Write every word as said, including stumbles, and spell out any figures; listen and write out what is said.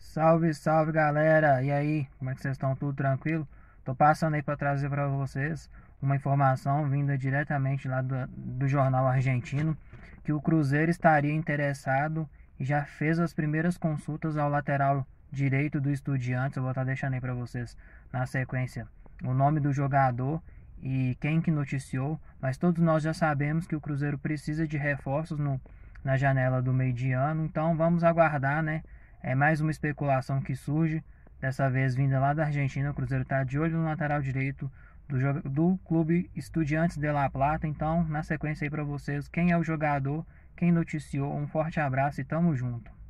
Salve, salve galera! E aí, como é que vocês estão? Tudo tranquilo? Tô passando aí para trazer para vocês uma informação vinda diretamente lá do, do jornal argentino que o Cruzeiro estaria interessado e já fez as primeiras consultas ao lateral direito do Estudiantes. Eu vou estar deixando aí para vocês na sequência o nome do jogador e quem que noticiou, mas todos nós já sabemos que o Cruzeiro precisa de reforços no, na janela do meio de ano, então vamos aguardar, né? É mais uma especulação que surge, dessa vez vinda lá da Argentina. O Cruzeiro está de olho no lateral direito do, do clube Estudiantes de La Plata. Então, na sequência aí para vocês, quem é o jogador, quem noticiou. Um forte abraço e tamo junto.